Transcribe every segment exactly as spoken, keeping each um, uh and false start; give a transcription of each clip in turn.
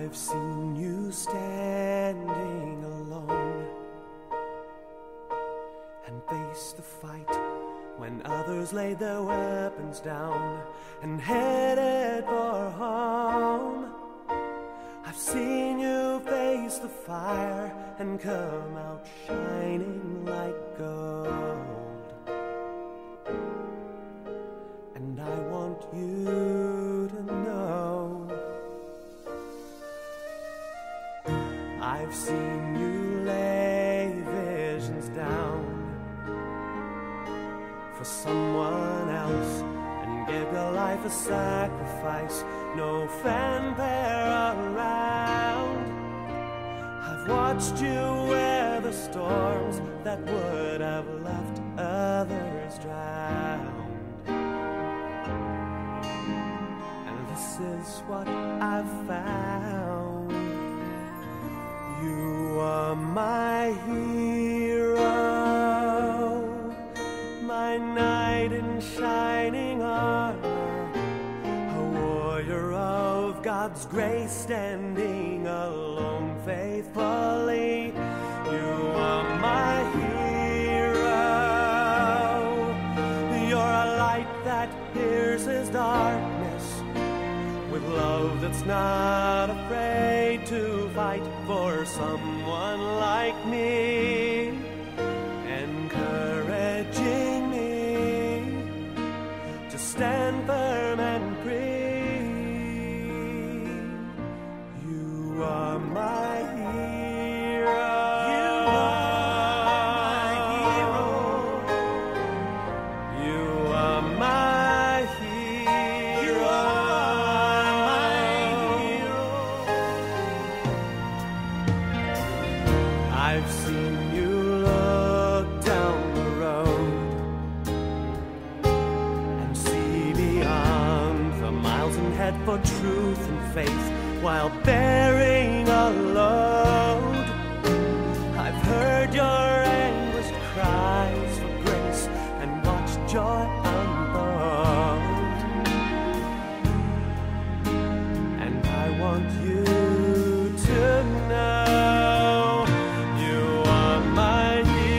I've seen you standing alone and face the fight when others laid their weapons down and headed for home. I've seen you face the fire and come out shining like gold. And I want you to know I've seen you lay visions down for someone else and give your life a sacrifice, no fanfare around. I've watched you weather storms that would have left others drowned. And this is what I've found: you are my hero, my knight in shining armor, a warrior of God's grace, standing alone faithfully. You are my hero, you're a light that pierces darkness, with love that's not afraid to fight for someone like me, encouraging me to stand firm and free. You are my hero. You are my hero. You are my hero. You are my hero. I've seen you look down the road and see beyond the miles and head for truth and faith while bearing a load. I've heard your anguished cries for grace and watched joy unfold. And I want you to know you are my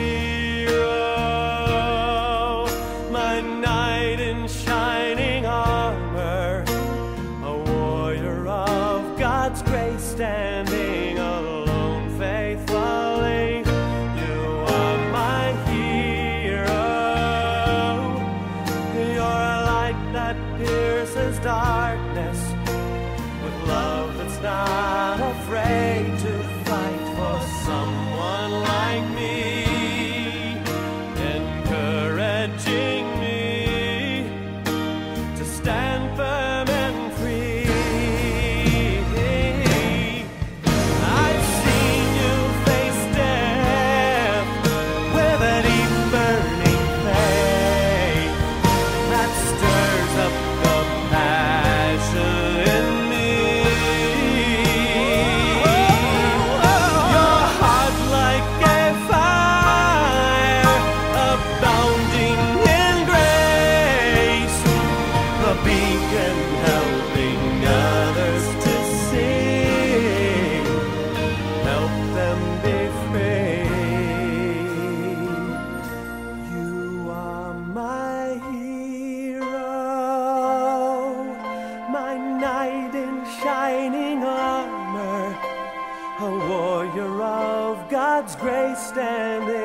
hero, my knight in shining armor, a warrior of God's grace, standing alone faithfully. You are my hero, you're a light that pierces darkness, with love that's not afraid to fight for someone like me, encouraging me to stand firm and free. I've seen you face death with a deep burning faith that stirs up the passion in me. Your heart like a fire, abounding in grace, the beacon helping others to see, help them be free. You are my hero, my knight in shining armor, a warrior of God's grace, standing